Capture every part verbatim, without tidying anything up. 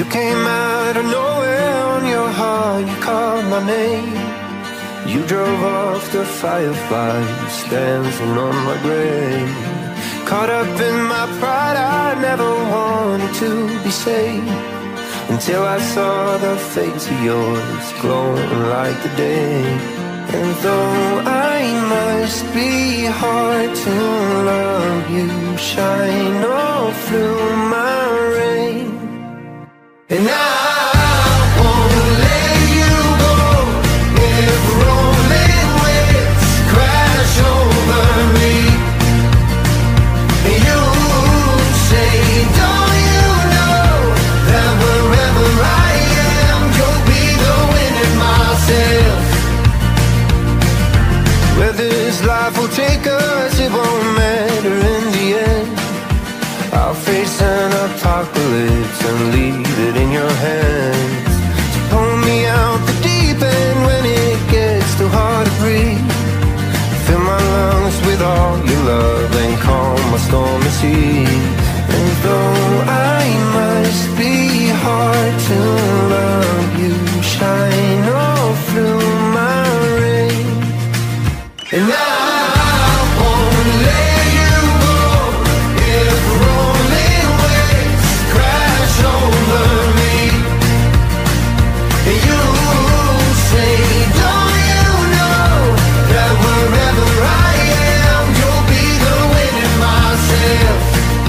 came out of nowhere on your heart, you called my name. You drove off the fireflies dancing on my grave. Caught up in my pride, I never wanted to be saved, until I saw the face of yours glowing like the day. And though I must be hard to love, you shine all through my rain. And I won't let you go if rolling waves crash over me. You say, don't you know that wherever I am, you'll be the wind in myself. Where this life will take us, it won't matter in the end. I'll face an apocalypse and leave it in your hands. So pull me out the deep end when it gets too hard to breathe. Fill my lungs with all your love and calm my stormy seas. And though I must be hard to love, you shine all through my rain. And I won't let you go if rolling waves crash over me. You say, don't you know that wherever I am, you'll be the wind in myself.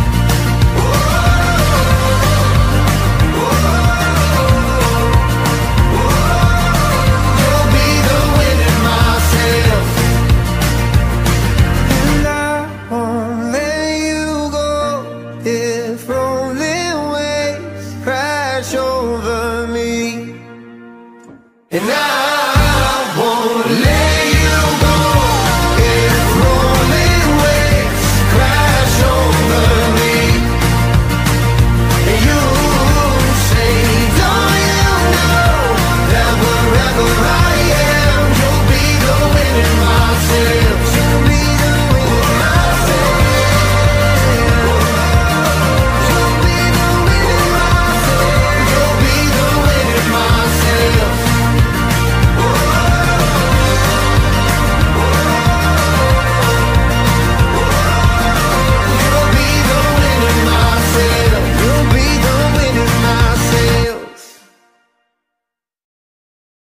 You'll be the wind in myself. And I won't let you go if rolling waves crash over me. And I